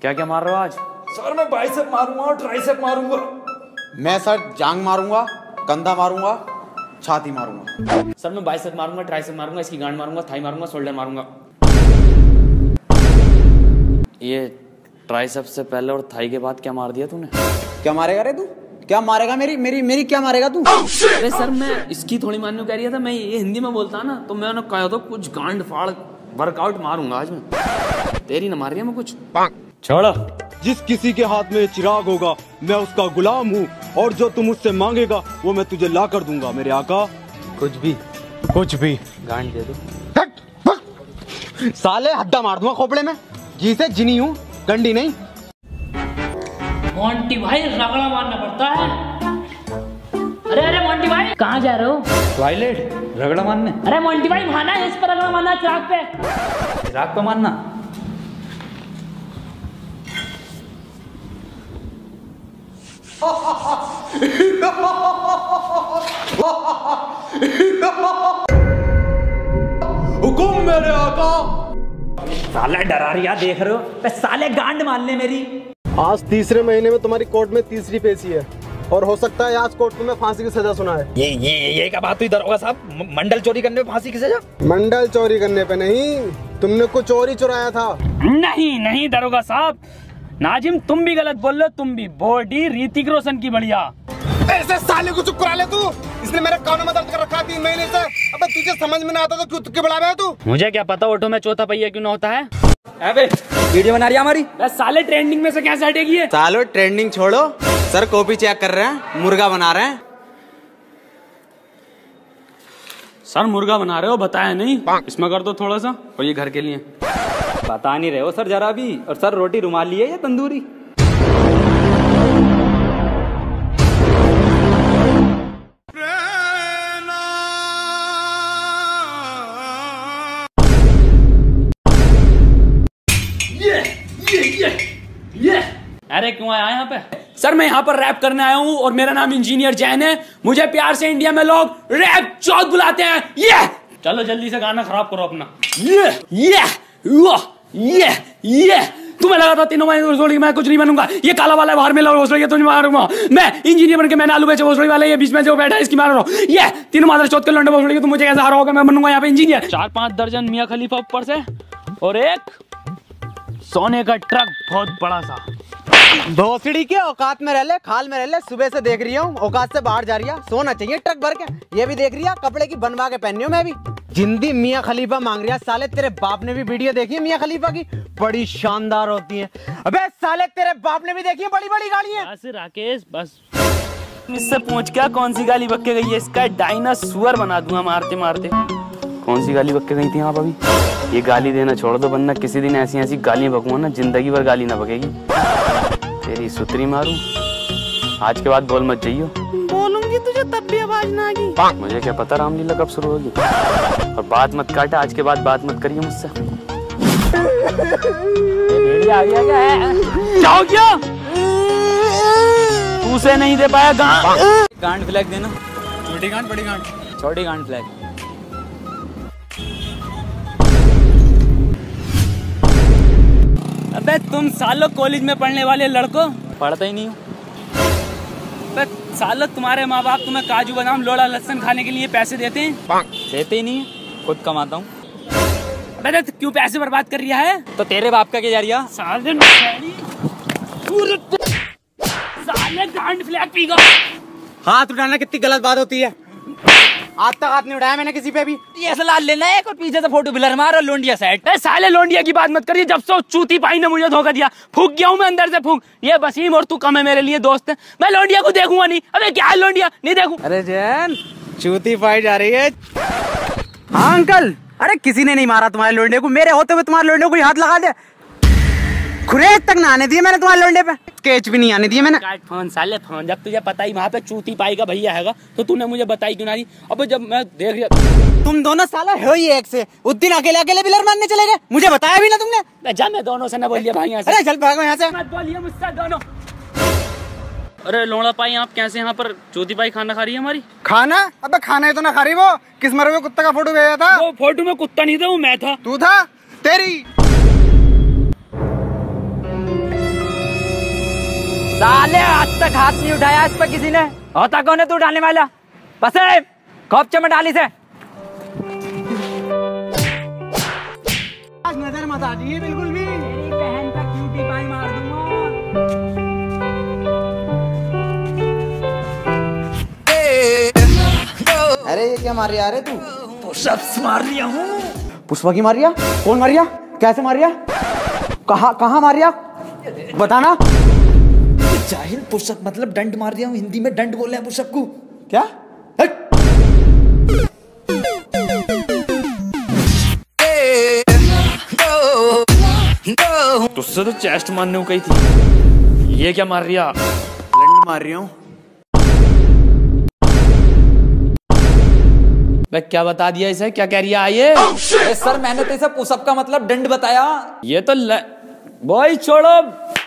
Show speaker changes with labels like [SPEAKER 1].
[SPEAKER 1] क्या क्या मार रहे हो आज?
[SPEAKER 2] सर मैं बाइसेप मारूंगा और ट्राइसेप मारूंगा।
[SPEAKER 3] मैं सर जांग मारूंगा, कंधा मारूंगा, छाती मारूंगा।
[SPEAKER 1] सर मैं बाइसेप मारूंगा, ट्राइसेप मारूंगा, इसकी गांड मारूंगा, थाई मारूंगा, शोल्डर मारूंगा। ये ट्राइसेप से पहले और थाई के बाद क्या मार दिया तूने?
[SPEAKER 3] क्या मारेगा रे तू? क्या मारेगा? मेरी क्या मारेगा तू?
[SPEAKER 1] अरे सर मैं इसकी थोड़ी मानने को कह रही था, मैं ये हिंदी में बोलता ना तो मैं उन्हें कहा था कुछ गांड फाड़ वर्कआउट मारूंगा आज मैं। तेरी ना मार रही है मैं कुछ। छोड़ो।
[SPEAKER 4] जिस किसी के हाथ में चिराग होगा मैं उसका गुलाम हूँ, और जो तुम मुझसे मांगेगा वो मैं तुझे ला कर दूंगा मेरे आका।
[SPEAKER 3] कुछ भी
[SPEAKER 1] गांड दे दो।
[SPEAKER 3] साले हड्डा मार दूंगा खोपड़े में। जी से जिनी हूँ, गंडी नहीं।
[SPEAKER 5] मोंटी भाई रगड़ा मारना पड़ता है। अरे मोंटी भाई कहाँ जा रहे हो?
[SPEAKER 2] टॉयलेट रगड़ा मारने।
[SPEAKER 5] अरे मोंटी भाई माना है, इस पर रगड़ा मारना, चिराग पे।
[SPEAKER 2] चिराग पे मारना।
[SPEAKER 4] हुकुम मेरे आका।
[SPEAKER 2] साला डरारिया देख रहे हो? साले गांड मान ले मेरी।
[SPEAKER 6] आज तीसरे महीने में तुम्हारी कोर्ट में तीसरी पेशी है, और हो सकता है आज कोर्ट तुम्हें फांसी की सजा सुनाए।
[SPEAKER 2] ये क्या बात हुई दरोगा साहब? मंडल चोरी करने पे फांसी की सजा?
[SPEAKER 6] मंडल चोरी करने पे नहीं, तुमने कुछ और ही चुराया था।
[SPEAKER 5] नहीं दरोगा साहब, नाजिम तुम भी गलत बोल रहे हो। तुम भी बॉडी ऋतिक रोशन की बढ़िया।
[SPEAKER 6] ऐसे साले को चुप करा ले तू। इसने मेरे कानों में दर्द कर रखा 3 महीने से। अबे तुझे समझ में ना आता तो क्यों बुला रहा है तू?
[SPEAKER 5] मुझे क्या पता ऑटो में चौथा पहिया क्यों ना होता है।
[SPEAKER 2] अबे वीडियो बना रही है हमारी।
[SPEAKER 5] साले ट्रेंडिंग में से कैसे हटेगी है?
[SPEAKER 3] सालो ट्रेंडिंग छोड़ो, सर कॉपी चेक कर रहे हैं, मुर्गा बना रहे हैं।
[SPEAKER 1] सर मुर्गा बना रहे हो, बताया नहीं? इसमें कर दो थोड़ा सा, और ये घर के लिए।
[SPEAKER 2] बता नहीं रहे हो सर जरा भी। और सर रोटी रुमाली है या तंदूरी?
[SPEAKER 1] ये अरे क्यों आया यहाँ पे? सर मैं यहाँ पर रैप करने आया हूँ और मेरा नाम इंजीनियर जैन है। मुझे प्यार से इंडिया में लोग रैप चौथ बुलाते हैं। ये चलो जल्दी से गाना खराब करो अपना। ये तुम्हें लगा था तीनों महीने मैं कुछ नहीं बनूंगा। ये काला वाला बाहर में लगा तो नहीं मारूंगा मैं। इंजीनियर बन के मैंने आलू बेचे भोसड़ी वाले, ये बीच में जो बैठा है इसकी मार रहा हूँ। ये तीनों मादर चौथ के लंडे भोसड़ी, तुम मुझे कैसे हारा होगा? मैं बनूंगा यहाँ पे इंजीनियर। 4-5 दर्जन मियाँ खलीफा ऊपर से, और एक सोने का ट्रक बहुत बड़ा सा।
[SPEAKER 3] भोसड़ी के औकात में रह ले, खाल में रह ले। सुबह से देख रही हूँ औकात से बाहर जा रही है। सोना चाहिए ट्रक भर के। ये भी देख रही है कपड़े की बनवा के पहनी हूँ मैं भी। जिंदी मियाँ खलीफा मांग रही है। साले तेरे बाप ने भी वीडियो देखी है मियाँ खलीफा की? बड़ी शानदार होती है। अबे साले तेरे बाप ने भी देखी है बड़ी बड़ी गाड़ियाँ।
[SPEAKER 1] बस राकेश बस, इससे पूछ क्या कौन सी गाली बक के गई है? इसका डायनासोर बना दूंगा मारते मारते। कौन सी गाली बक के गई थी आप अभी? ये गाली देना छोड़ दो, वरना किसी दिन ऐसी ऐसी गालियां बकूंगा ना, जिंदगी भर गाली ना बकेगी। तेरी सुतरी मारूं। आज के बाद बोल मत जाइयो।
[SPEAKER 3] बोलूंगी तुझे तब भी आवाज ना आएगी।
[SPEAKER 1] मुझे क्या पता रामलीला कब शुरू होगी। और बात मत काटा, आज के बाद बात मत करिए मुझसे। भेड़िया आ गया क्या है? जाओ क्या? तू से नहीं दे पाया
[SPEAKER 2] गांड फ्लैग देना।
[SPEAKER 6] छोटी गांड बड़ी गांड?
[SPEAKER 2] छोटी गांड फ्लैग।
[SPEAKER 1] अबे तुम सालों कॉलेज में पढ़ने वाले लड़कों,
[SPEAKER 2] पढ़ता ही नहीं हूँ।
[SPEAKER 1] सालों तुम्हारे माँ बाप तुम्हें काजू बादाम लोड़ा लहसुन खाने के लिए पैसे देते हैं?
[SPEAKER 2] देते ही नहीं है, खुद कमाता हूँ।
[SPEAKER 1] अबे तो क्यों पैसे बर्बाद कर रहा है?
[SPEAKER 2] तो तेरे बाप का क्या जा रिया?
[SPEAKER 1] साले गांड फ्लैग पीगा।
[SPEAKER 3] हाथ उठाना कितनी गलत बात होती है। आज तक हाथ नहीं उठाया मैंने किसी पे भी।
[SPEAKER 2] ये सलाह लेना है और पीछे से फोटो ब्लर मार और लोंडिया सेट।
[SPEAKER 1] साले लोंडिया की बात मत करिए। जब से चूती पाई ने मुझे धोखा दिया, फूक गया हूँ मैं अंदर से फूक। ये वसीम और तू कम है मेरे लिए दोस्त है। मैं लोंडिया को देखूंगा नहीं। अबे क्या है लोंडिया? नहीं देखूं।
[SPEAKER 3] अरे जैन चूती पाई जा रही है। हाँ अंकल, अरे किसी ने नहीं मारा तुम्हारे लोंडे को। मेरे होते हुए तुम्हारे लोंडे को हाथ लगा दे। खुरेज तक ना आने दिए मैंने तुम्हारे लोंडे पे। स्केच भी नहीं आने दिए मैंने।
[SPEAKER 1] काट फोन साले फोन। जब तुझे पता ही वहाँ पे चूती पाई का भैया हैगा तो तूने मुझे बताई क्यों नहीं? अब जब मैं देख रहा,
[SPEAKER 3] तुम दोनों साला हो ही एक से। उस दिन अकेले अकेले बिलर मारने चले गए, मुझे बताया भी ना तुमने।
[SPEAKER 1] जा मैं दोनों से न बोलिए भाई यहाँ से।
[SPEAKER 3] अरे चल भागो यहाँ से।
[SPEAKER 1] मत बोलिए मुझसे दोनों। अरे लोड़ा पाई आप कैसे यहाँ पर चूती पाई खाना खा रही है हमारी?
[SPEAKER 6] खाना? अबे खाना ही तो ना खा रही वो। किस मरे हुए कुत्ते का फोटो भेजा था?
[SPEAKER 1] वो फोटो में कुत्ता नहीं था, वो मैं था।
[SPEAKER 6] तू था? तेरी
[SPEAKER 2] साले आज तक हाथ नहीं उठाया इस पर किसी ने। होता कौन है तू उठाने वाला? बस खोपचे में डाली से।
[SPEAKER 3] नजर मत आ जाइए बिल्कुल भी।
[SPEAKER 2] तेरी बहन का क्यूटी पाई मार दूंगा।
[SPEAKER 3] अरे ये क्या मार रही है तू?
[SPEAKER 2] पुशअप्स मार लिया हूँ।
[SPEAKER 3] पुष्पा की मारिया? कौन मारिया? कैसे मारिया? कहाँ मारिया? बताना।
[SPEAKER 2] जाहिल, पुशअप मतलब डंड मार दिया हूँ। हिंदी में डंड बोले हैं पुशअप को।
[SPEAKER 3] क्या?
[SPEAKER 1] तुझसे तो चेस्ट मारने को कही थी, ये क्या मार रही है?
[SPEAKER 3] लंड मार रही हूँ।
[SPEAKER 1] मैं क्या बता दिया इसे? क्या कह रही है ये?
[SPEAKER 2] अरे सर मैंने तो इसे पुशअप का मतलब डंड बताया।
[SPEAKER 1] ये तो भाई छोड़ो,